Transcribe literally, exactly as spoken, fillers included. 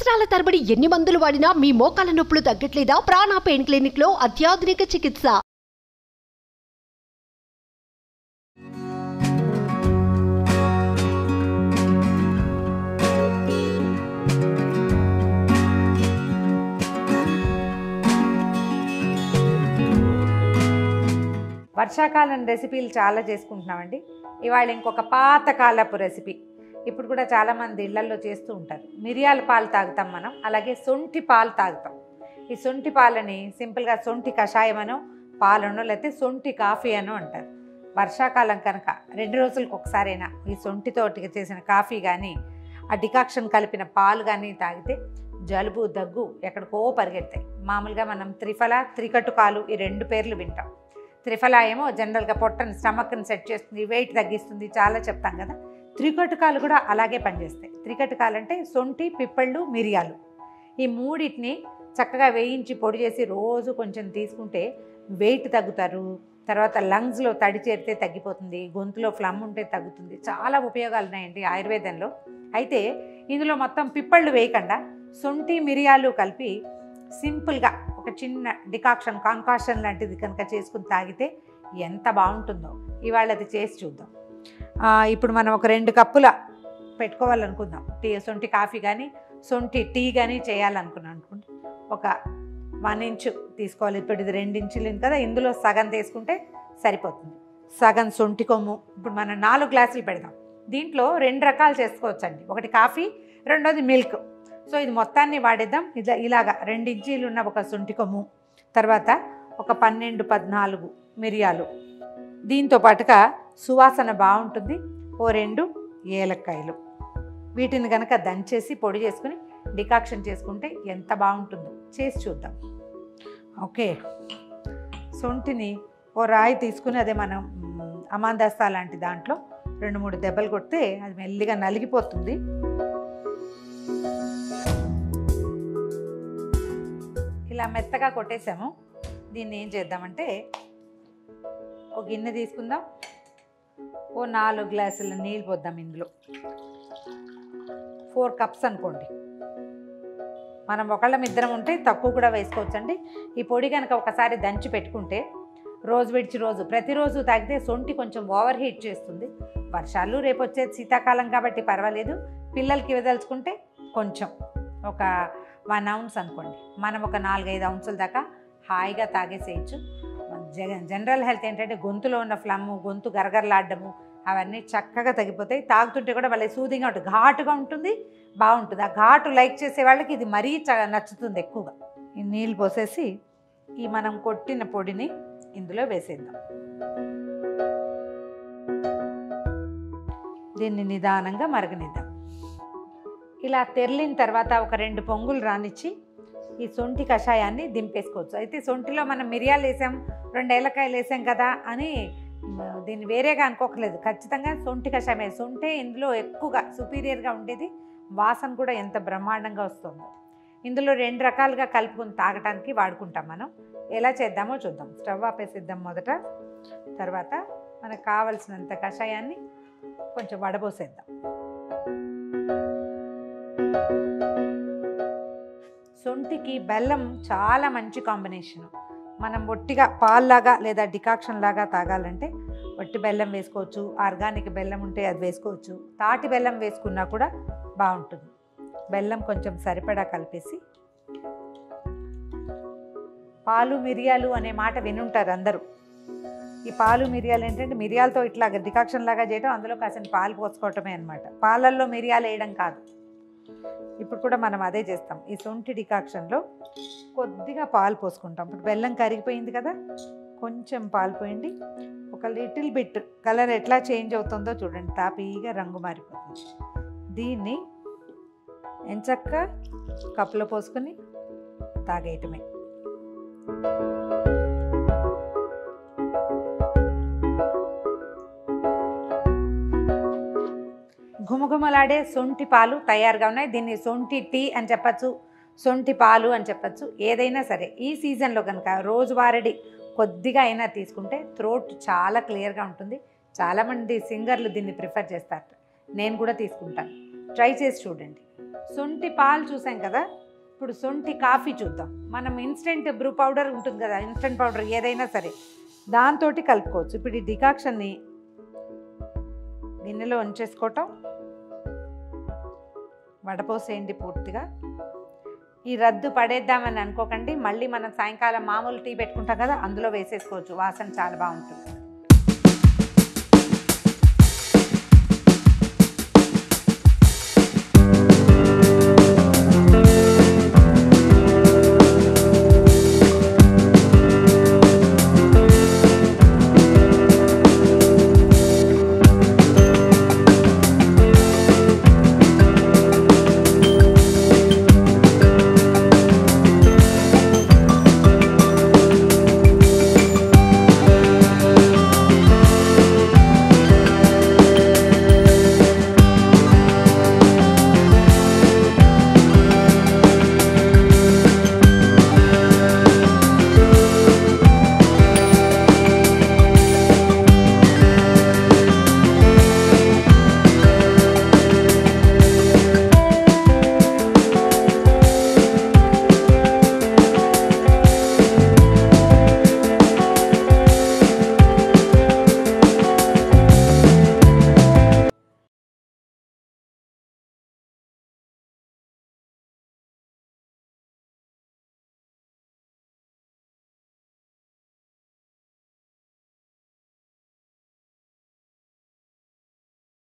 సంవత్సరాల తరబడి ఎన్ని మందులు వాడినా మీ మోకాల నొప్పులు తగ్గట్లేదా? ప్రాణ పెయిన్ క్లినిక్ లో అత్యాధునిక చికిత్స. వర్షాకాలం రెసిపీలు చాలా చేసుకుంటున్నామండి. ఇవాళ ఇంకొక పాతకాలపు రెసిపీ ఇప్పుడు కూడా చాలామంది ఇళ్లల్లో చేస్తూ ఉంటారు. మిరియాల పాలు తాగుతాం మనం, అలాగే సొంటి పాలు తాగుతాం. ఈ సొంటి పాలని సింపుల్గా సొంటి కషాయం అనో పాలనో లేకపోతే సొంటి కాఫీ అనో అంటారు. వర్షాకాలం కనుక రెండు రోజులకు ఒకసారైనా ఈ సొంటితోటి చేసిన కాఫీ కానీ ఆ డికాక్షన్ కలిపిన పాలు కానీ తాగితే జలుబు దగ్గు ఎక్కడికో పరిగెడతాయి. మామూలుగా మనం త్రిఫల త్రికటుకాలు ఈ రెండు పేర్లు వింటాం. త్రిఫల ఏమో జనరల్గా పొట్టని స్టమక్ని సెట్ చేస్తుంది, వెయిట్ తగ్గిస్తుంది, చాలా చెప్తాం కదా. త్రికటుకాలు కూడా అలాగే పనిచేస్తాయి. త్రికటుకాలు అంటే సొంటి, పిప్పళ్ళు, మిరియాలు ఈ మూడింటిని చక్కగా వేయించి పొడి చేసి రోజు కొంచెం తీసుకుంటే వెయిట్ తగ్గుతారు. తర్వాత లంగ్స్లో తడి చేరితే తగ్గిపోతుంది, గొంతులో ఫ్లమ్ ఉంటే తగ్గుతుంది. చాలా ఉపయోగాలు ఉన్నాయండి ఆయుర్వేదంలో. అయితే ఇందులో మొత్తం పిప్పళ్ళు వేయకుండా సొంటి మిరియాలు కలిపి సింపుల్గా ఒక చిన్న డికాక్షన్ కాంకాషన్ లాంటిది కనుక చేసుకుని తాగితే ఎంత బాగుంటుందో ఇవాళ అది చేసి చూద్దాం. ఇప్పుడు మనం ఒక రెండు కప్పుల పెట్టుకోవాలనుకుందాం. టీ సొంటి కాఫీ కానీ సొంటి టీ కానీ చేయాలనుకున్నాం అనుకుంటే ఒక వన్ ఇంచు తీసుకోవాలి. ఇప్పుడు ఇది రెండు ఇంచులు కదా, ఇందులో సగం తీసుకుంటే సరిపోతుంది. సగం సొంటి కొమ్ము. ఇప్పుడు మనం నాలుగు గ్లాసులు పెడదాం. దీంట్లో రెండు రకాలు చేసుకోవచ్చండి. ఒకటి కాఫీ, రెండోది మిల్క్. సో ఇది మొత్తాన్ని వాడేద్దాం. ఇలా ఇలాగా రెండు ఇంచీలు ఉన్న ఒక సొంటి కొమ్ము, తర్వాత ఒక పన్నెండు పద్నాలుగు మిరియాలు, దీంతో పాటుగా సువాసన బాగుంటుంది ఓ రెండు ఏలక్కాయలు. వీటిని కనుక దంచేసి పొడి చేసుకుని డికాక్షన్ చేసుకుంటే ఎంత బాగుంటుందో చేసి చూద్దాం. ఓకే, సొంటిని ఓ రాయి తీసుకుని అదే మనం అమాందస్తా లాంటి దాంట్లో రెండు మూడు దెబ్బలు కొడితే అది మెల్లిగా నలిగిపోతుంది. ఇలా మెత్తగా కొట్టేసాము. దీన్ని ఏం చేద్దామంటే ఒక గిన్నె తీసుకుందాం. ఓ నాలుగు గ్లాసుల నీళ్ళు పోద్దాం. ఇందులో ఫోర్ కప్స్ అనుకోండి. మనం ఒకళ్ళ ఇద్దరం ఉంటే తక్కువ కూడా వేసుకోవచ్చండి. ఈ పొడి కనుక ఒకసారి దంచి పెట్టుకుంటే రోజు విడిచి రోజు ప్రతిరోజు తాగితే సొంటి కొంచెం ఓవర్ హీట్ చేస్తుంది. వర్షాలు రేపు వచ్చేది శీతాకాలం కాబట్టి పర్వాలేదు. పిల్లలకి ఇవ్వదలుచుకుంటే కొంచెం ఒక వన్ ఔన్స్ అనుకోండి, మనం ఒక నాలుగైదు ఔన్సుల దాకా హాయిగా తాగేసేయచ్చు. జనరల్ హెల్త్ ఏంటంటే గొంతులో ఉన్న ఫ్లమ్, గొంతు గరగరలాడము అవన్నీ చక్కగా తగ్గిపోతాయి. తాగుతుంటే కూడా వాళ్ళ సూదింగ్గా ఉంటుంది, ఘాటుగా ఉంటుంది, బాగుంటుంది. ఆ ఘాటు లైక్ చేసే వాళ్ళకి ఇది మరీ చ నచ్చుతుంది ఎక్కువగా. ఈ నీళ్ళు పోసేసి ఈ మనం కొట్టిన పొడిని ఇందులో వేసేద్దాం. దీన్ని నిదానంగా మరగనిద్దాం. ఇలా తెరిలిన తర్వాత ఒక రెండు పొంగులు రానిచ్చి ఈ సొంటి కషాయాన్ని దింపేసుకోవచ్చు. అయితే సొంటిలో మనం మిరియాలు వేసాం, రెండు ఏలకాయలు వేసాం కదా అని దీన్ని వేరేగా అనుకోకలేదు. ఖచ్చితంగా సొంటి కషాయమే. సొంటే ఇందులో ఎక్కువగా సుపీరియర్గా ఉండేది, వాసన కూడా ఎంత బ్రహ్మాండంగా వస్తుందో. ఇందులో రెండు రకాలుగా కలుపుకొని తాగటానికి వాడుకుంటాం. మనం ఎలా చేద్దామో చూద్దాం. స్టవ్ ఆపేసిద్దాం మొదట. తర్వాత మనకు కావలసినంత కషాయాన్ని కొంచెం వడబోసేద్దాం. సొంటికి బెల్లం చాలా మంచి కాంబినేషను. మనం ఒట్టిగా పాల్లాగా లేదా డికాక్షన్ లాగా తాగాలంటే ఒట్టి బెల్లం వేసుకోవచ్చు, ఆర్గానిక్ బెల్లం ఉంటే అది వేసుకోవచ్చు, తాటి బెల్లం వేసుకున్నా కూడా బాగుంటుంది. బెల్లం కొంచెం సరిపడా కలిపేసి, పాలు మిరియాలు అనే మాట వినుంటారు అందరూ. ఈ పాలు మిరియాలు ఏంటంటే మిరియాలతో ఇట్లా డికాక్షన్ లాగా చేయడం, అందులో కాసిన పాలు పోసుకోవటమే అనమాట. పాలల్లో మిరియాలు వేయడం కాదు. ఇప్పుడు కూడా మనం అదే చేస్తాం. ఈ సొంటి డికాక్షన్లో కొద్దిగా పాలు పోసుకుంటాం. ఇప్పుడు బెల్లం కరిగిపోయింది కదా, కొంచెం పాలు పోయండి. ఒక లిటిల్ బిట్ కలర్ ఎట్లా చేంజ్ అవుతుందో చూడండి, తాపీగా రంగు మారిపోతుంది. దీన్ని ఎంచక్కా కప్పులో పోసుకొని తాగేయటమే. ఘుమఘుమలాడే సొంటి పాలు తయారుగా ఉన్నాయి. దీన్ని సొంటి టీ అని చెప్పచ్చు, సొంటి పాలు అని చెప్పచ్చు, ఏదైనా సరే. ఈ సీజన్లో కనుక రోజువారీ కొద్దిగా అయినా తీసుకుంటే థ్రోట్ చాలా క్లియర్గా ఉంటుంది. చాలామంది సింగర్లు దీన్ని ప్రిఫర్ చేస్తారు, నేను కూడా తీసుకుంటాను. ట్రై చేసి చూడండి. సొంటి పాలు చూసాం కదా, ఇప్పుడు సొంటి కాఫీ చూద్దాం. మనం ఇన్స్టెంట్ బ్రూ పౌడర్ ఉంటుంది కదా, ఇన్స్టెంట్ పౌడర్ ఏదైనా సరే దాంతో కలుపుకోవచ్చు. ఇప్పుడు ఈ డికాక్షన్ని గిన్నెలో ఉంచేసుకోవటం, వడపోసేయండి పూర్తిగా. ఈ రద్దు పడేద్దామని అనుకోకండి, మళ్ళీ మనం సాయంకాలం మామూలు టీ పెట్టుకుంటాం కదా, అందులో వేసేసుకోవచ్చు, వాసన చాలా బాగుంటుంది.